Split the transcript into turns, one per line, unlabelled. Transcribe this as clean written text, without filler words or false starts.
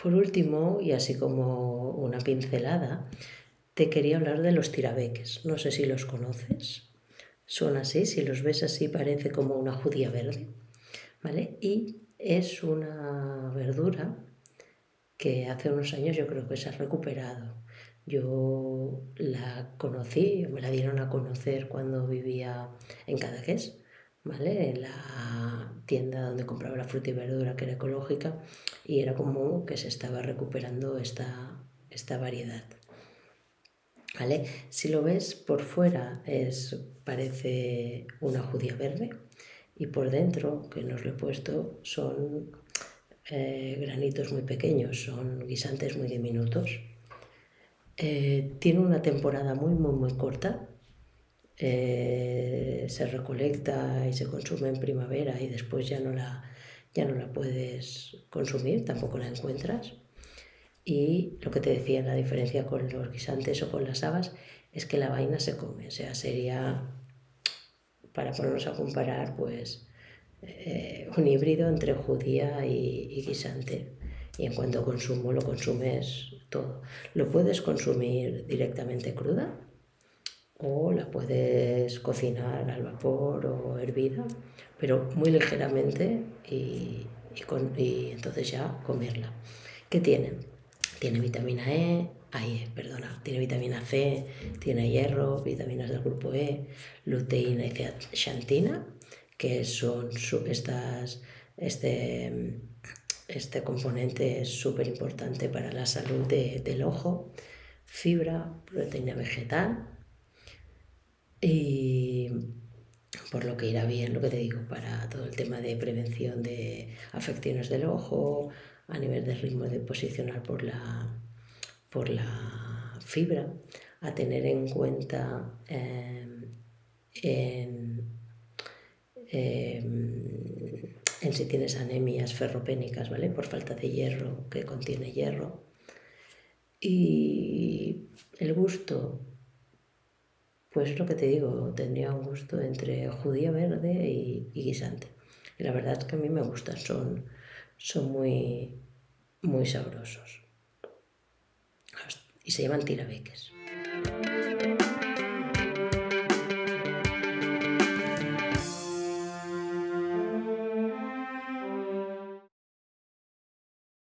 Por último, y así como una pincelada, te quería hablar de los tirabeques. No sé si los conoces. Son así, si los ves así parece como una judía verde, ¿vale? Y es una verdura que hace unos años yo creo que se ha recuperado. Yo la conocí, me la dieron a conocer cuando vivía en Cadaqués, ¿vale? En la tienda donde compraba la fruta y verdura, que era ecológica, y era como que se estaba recuperando esta variedad, ¿vale? Si lo ves por fuera parece una judía verde, y por dentro, que nos lo he puesto, son granitos muy pequeños, son guisantes muy diminutos. Tiene una temporada muy corta. Se recolecta y se consume en primavera y después ya no la puedes consumir, tampoco la encuentras. Y lo que te decía, la diferencia con los guisantes o con las habas es que la vaina se come, o sea, sería, para ponernos a comparar, pues un híbrido entre judía y guisante. Y en cuanto a consumo, lo consumes todo. Lo puedes consumir directamente cruda o la puedes cocinar al vapor o hervida, pero muy ligeramente y entonces ya comerla. ¿Qué tiene? Tiene vitamina tiene vitamina C, tiene hierro, vitaminas del grupo E, luteína y zeaxantina, que son este componente es súper importante para la salud del ojo, fibra, proteína vegetal, y por lo que irá bien, lo que te digo, para todo el tema de prevención de afecciones del ojo, a nivel de ritmo de posicionar por la fibra, a tener en cuenta en si tienes anemias ferropénicas, ¿vale? Por falta de hierro, que contiene hierro. Y el gusto, pues lo que te digo, tendría un gusto entre judía verde y guisante. Y la verdad es que a mí me gustan, son muy sabrosos. Y se llaman tirabeques.